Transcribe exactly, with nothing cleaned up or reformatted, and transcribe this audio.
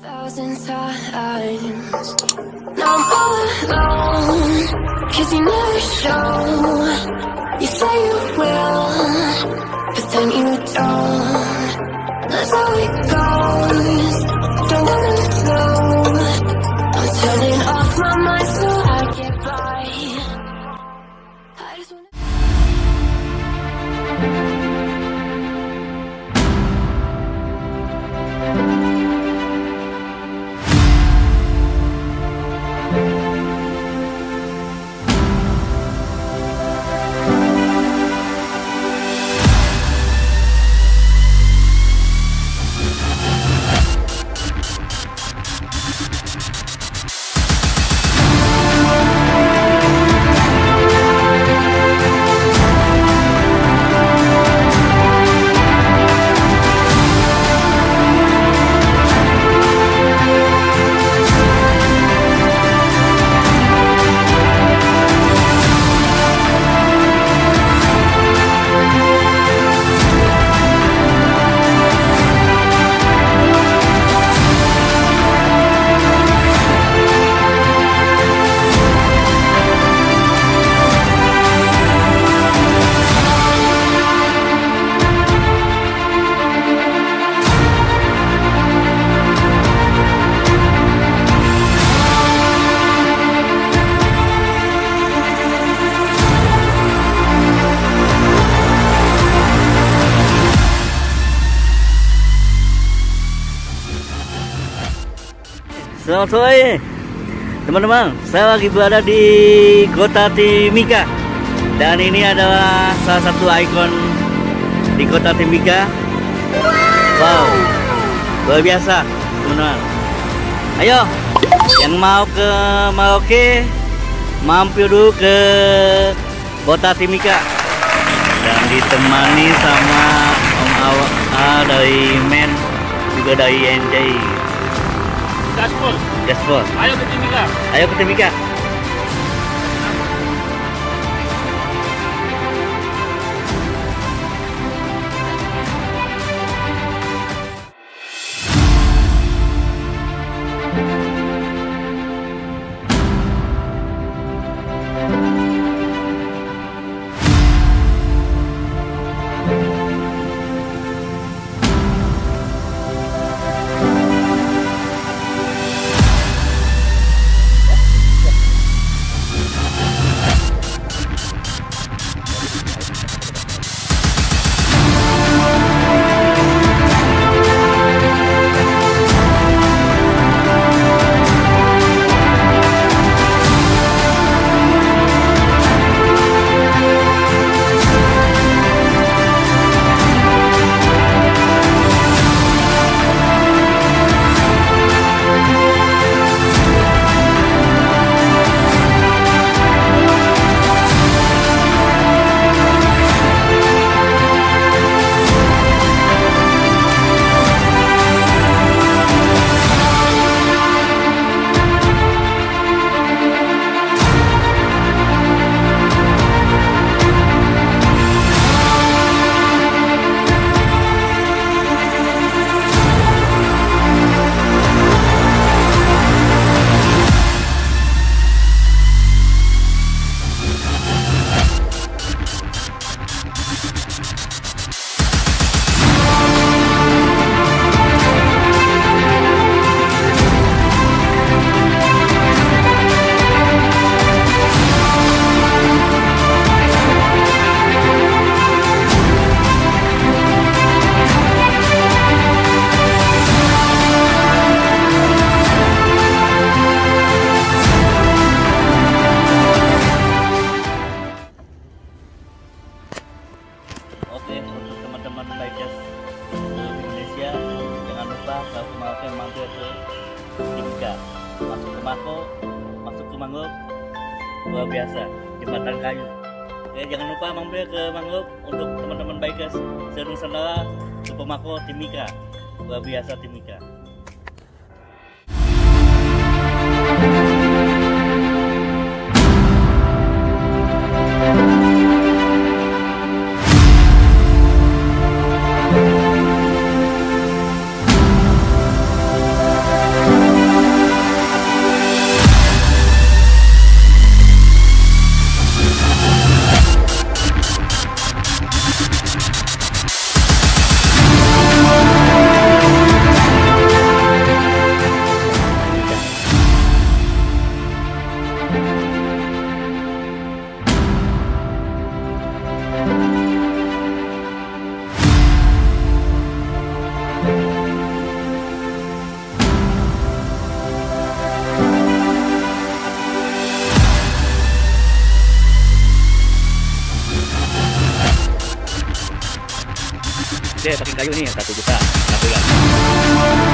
thousand times. Now I'm all alone, 'cause you never show. You say you will, but then you don't. That's how it goes. Don't wanna know. I'm turning off my mind so I get by. I just wanna Selamat sore teman-teman, saya lagi berada di kota Timika dan ini adalah salah satu ikon di kota Timika. Wow, luar biasa teman-teman. Ayo yang mau ke Merauke mampir dulu ke kota Timika dan ditemani sama Om Awa dari Men juga dari N J. Gaspol. Gaspol. Ayo ke Timika. Ayo ke Timika. Oke, untuk teman-teman bikers seluruh Indonesia, jangan lupa kalau kemarin mampir ke Timika, masuk ke Mako, masuk ke Mangrove, luar biasa, jembatan kayu. Oke, jangan lupa mampir ke Mangrove untuk teman-teman bikers se-Nusantara, Super Mako Timika, luar biasa Timika. kayu nih, satu juta, satu bulan.